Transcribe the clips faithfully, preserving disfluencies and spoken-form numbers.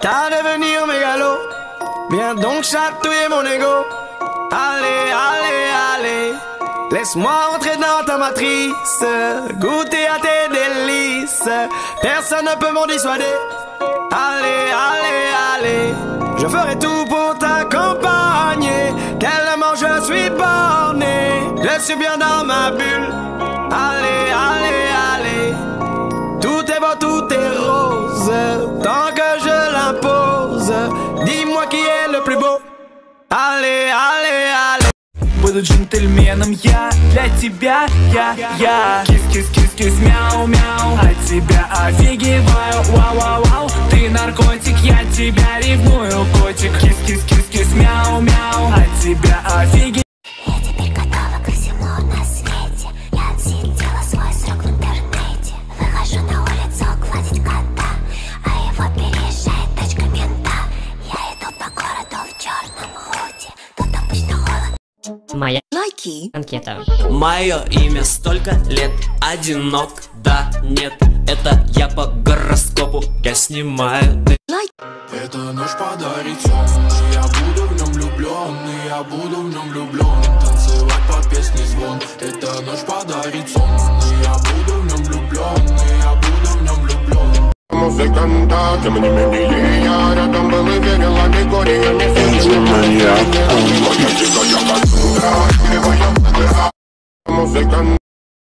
qu'à devenir mégalo. Viens donc chatouiller mon ego. Allez, allez, allez, laisse-moi entrer dans ta matrice, goûter à tes délices. Personne ne peut m'en dissuader. Allez, allez, allez, je ferai tout pour t'accompagner. Tellement je suis borné, je suis bien dans ma bulle. Allez, allez, allez, tout est beau, tout est rose, tant que je l'impose. Dis-moi qui est le plus beau. Allez, allez, allez. Буду джентльменом я, для тебя я, я Кис-кис-кис-кис, мяу-мяу, от тебя офигеваю, вау-вау-вау. Ты наркотик, я тебя ревную, котик. Кис-кис-кис-кис, мяу-мяу, от тебя офигеваю. Я теперь готова ко всему на свете. Я отсидела свой срок в интернете. Выхожу на улицу гладить кота, а его переезжает тачка мента. Я иду по городу в черном худи, тут обычно холодно. Моя Лайки. анкета. Мое имя столько лет, одинок, да, нет. Это я по гороскопу, я снимаю. Это ночь подарит сон, и я буду в нем влюблен, и я буду в нем влюблен. Танцевать под песни звон. Это ночь подарит сон, и я буду в нем влюблен, и я буду в нем влюблен. Музыканта, тем не менее я рядом был и верил, а не горе, я не верил. Музыкант.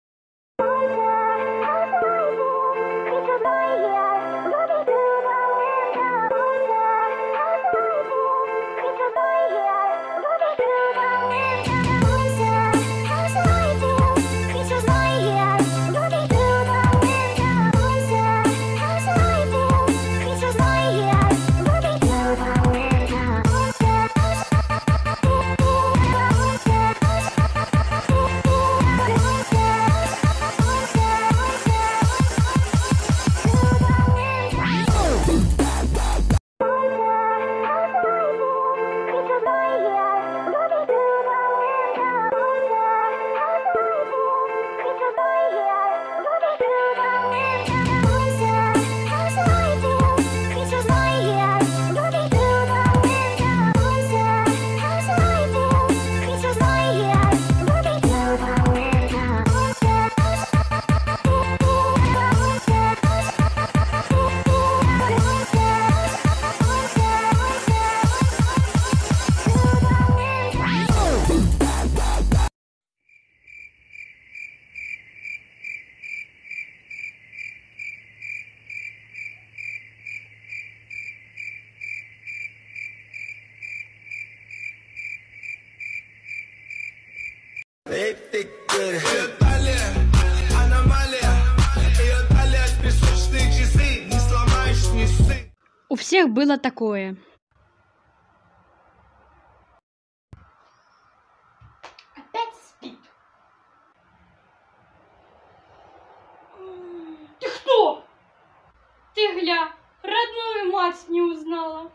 У всех было такое. Опять спит. Ты кто? Ты, гля, родную мать не узнала.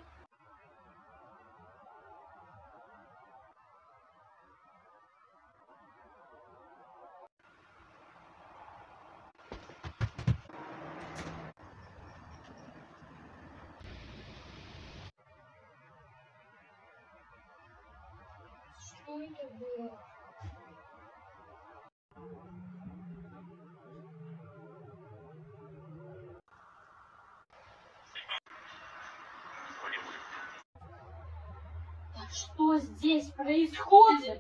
Что это было? Да что здесь происходит?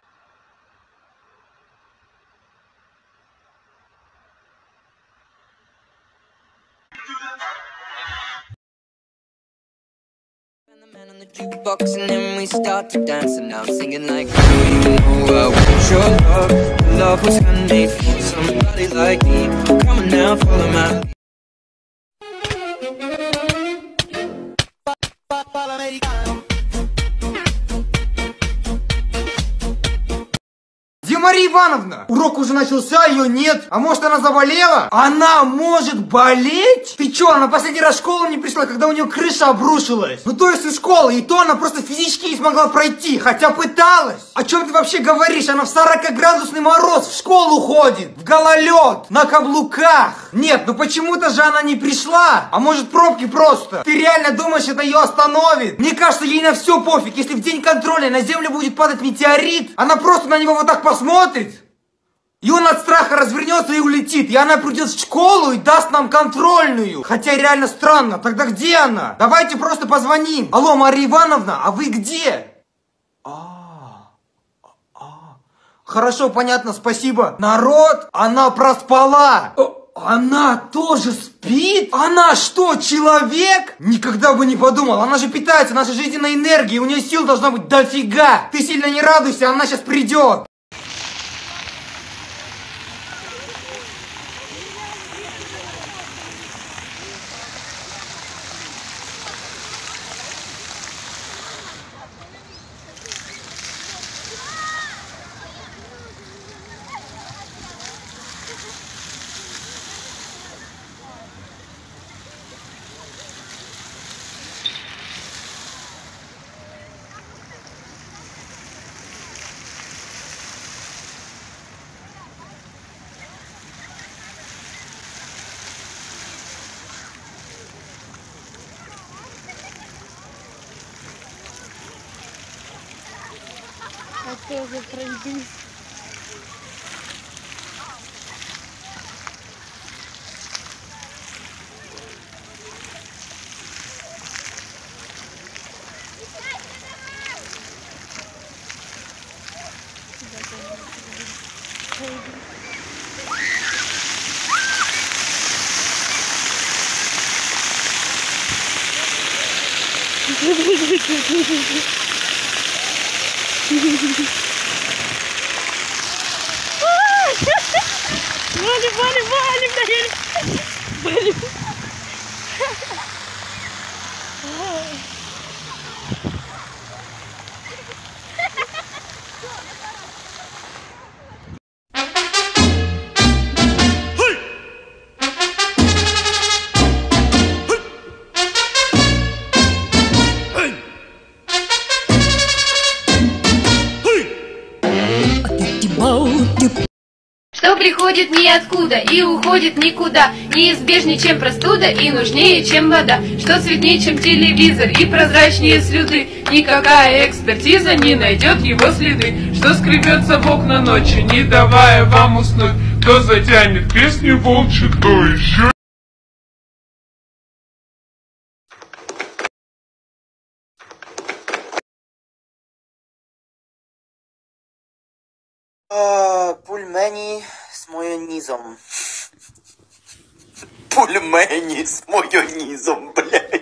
Jukebox and then we start to dance and I'm singing like I don't even know I want your love. Love was handmade for somebody like me. Come on now, follow my lead. Юмори Ивановна? Урок уже начался, ее нет. А может, она заболела? Она может болеть? Ты чё, она последний раз в школу не пришла, когда у нее крыша обрушилась? Ну то есть из школы, и то она просто физически не смогла пройти, хотя пыталась. О чем ты вообще говоришь? Она в сорокаградусный мороз в школу ходит, в гололед, на каблуках. Нет, ну почему-то же она не пришла. А может, пробки просто? Ты реально думаешь, это ее остановит? Мне кажется, ей на все пофиг. Если в день контроля на землю будет падать метеорит, она просто на него вот так посмотрит, и он от страха развернется и улетит. И она придет в школу и даст нам контрольную. Хотя реально странно. Тогда где она? Давайте просто позвоним. Алло, Мария Ивановна, а вы где? А, а. Хорошо, понятно, спасибо. Народ, она проспала. Она тоже спит? Она что, человек? Никогда бы не подумал. Она же питается нашей жизненной энергией. У нее сил должно быть дофига. Ты сильно не радуйся, она сейчас придет. А тоже пройди. Валим, валим, валим, наверное. Валим. Что приходит ниоткуда и уходит никуда, неизбежнее, чем простуда и нужнее, чем вода, что светлее, чем телевизор и прозрачнее слюды, никакая экспертиза не найдет его следы, что скребется в окна ночи, не давая вам уснуть, кто затянет песню волчью, то еще. Пульмени с майонезом. Пульмени с майонезом, блядь.